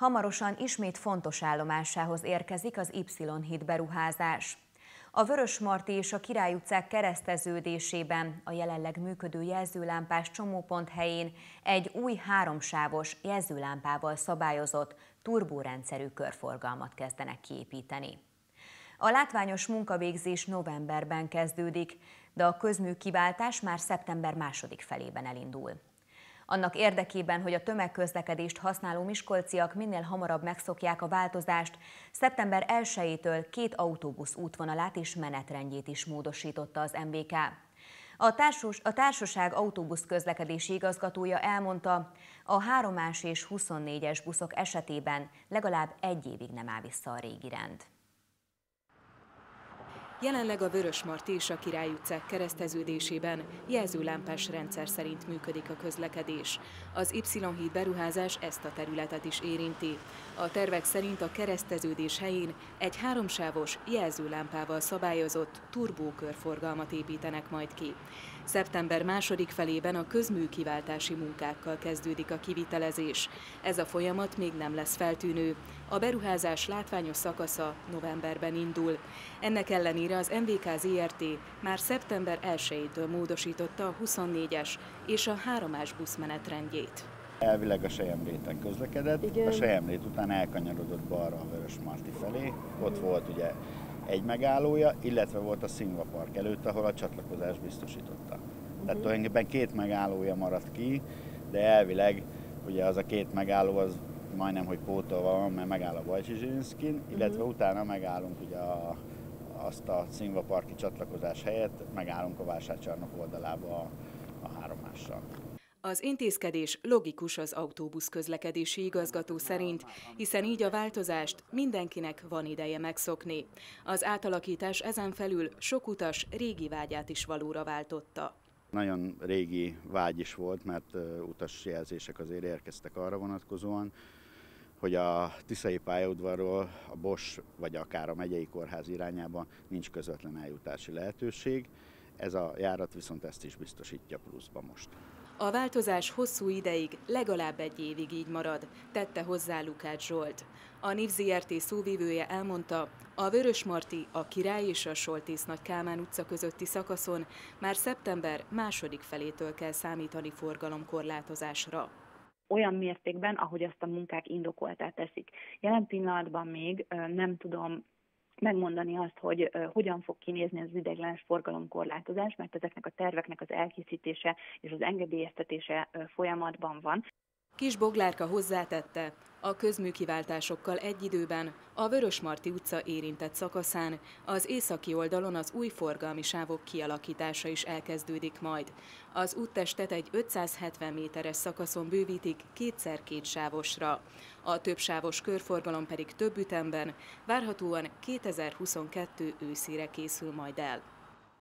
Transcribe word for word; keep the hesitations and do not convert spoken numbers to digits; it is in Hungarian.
Hamarosan ismét fontos állomásához érkezik az Y-híd beruházás. A Vörösmarty és a Király utcák kereszteződésében a jelenleg működő jelzőlámpás csomópont helyén egy új háromsávos jelzőlámpával szabályozott turbórendszerű körforgalmat kezdenek kiépíteni. A látványos munkavégzés novemberben kezdődik, de a közműkiváltás már szeptember második felében elindul. Annak érdekében, hogy a tömegközlekedést használó miskolciak minél hamarabb megszokják a változást, szeptember elsejétől két autóbusz útvonalát és menetrendjét is módosította az em vé ká. A, társus, a társaság autóbusz közlekedési igazgatója elmondta, a háromás és huszonnégyes buszok esetében legalább egy évig nem áll vissza a régi rend. Jelenleg a Vörösmarty és a Király utcák kereszteződésében jelzőlámpás rendszer szerint működik a közlekedés. Az Y-híd beruházás ezt a területet is érinti. A tervek szerint a kereszteződés helyén egy háromsávos jelzőlámpával szabályozott turbókörforgalmat építenek majd ki. Szeptember második felében a közműkiváltási munkákkal kezdődik a kivitelezés. Ez a folyamat még nem lesz feltűnő. A beruházás látványos szakasza novemberben indul. Ennek ellenére az em vé ká Zrt. Már szeptember elsejétől módosította a huszonnégyes és a háromás buszmenetrendjét. Elvileg a Selyemréten közlekedett, igen. A Selyemrét után elkanyarodott balra a Vörösmarty felé. Ott volt ugye egy megállója, illetve volt a Szingva Park előtt, ahol a csatlakozást biztosította. Uh-huh. Tehát tulajdonképpen két megállója maradt ki, de elvileg ugye az a két megálló az majdnem, hogy pótolva van, mert megáll a Bajcsy-Zsilinszkin, illetve uh-huh. utána megállunk ugye a, azt a Szingva Parki csatlakozás helyett, megállunk a Vásárcsarnok oldalába a, a háromással. Az intézkedés logikus az autóbusz közlekedési igazgató szerint, hiszen így a változást mindenkinek van ideje megszokni. Az átalakítás ezen felül sok utas régi vágyát is valóra váltotta. Nagyon régi vágy is volt, mert utasjelzések azért érkeztek arra vonatkozóan, hogy a Tiszai pályaudvarról a Bosch vagy akár a megyei kórház irányába nincs közvetlen eljutási lehetőség. Ez a járat viszont ezt is biztosítja pluszba most. A változás hosszú ideig, legalább egy évig így marad, tette hozzá Lukács Zsolt. A NIV Zrt. Szóvivője elmondta, a Vörösmarty, a Király és a Soltész-Nagy Kálmán utca közötti szakaszon már szeptember második felétől kell számítani forgalomkorlátozásra. Olyan mértékben, ahogy azt a munkák indokoltá teszik. Jelen pillanatban még nem tudom megmondani azt, hogy uh, hogyan fog kinézni az ideiglenes forgalomkorlátozás, mert ezeknek a terveknek az elkészítése és az engedélyeztetése uh, folyamatban van. Kis Boglárka hozzátette, a közműkiváltásokkal egy időben a Vörösmarty utca érintett szakaszán az északi oldalon az új forgalmi sávok kialakítása is elkezdődik majd. Az úttestet egy ötszázhetven méteres szakaszon bővítik kétszer két sávosra. A többsávos körforgalom pedig több ütemben, várhatóan kétezer-huszonkettő őszére készül majd el.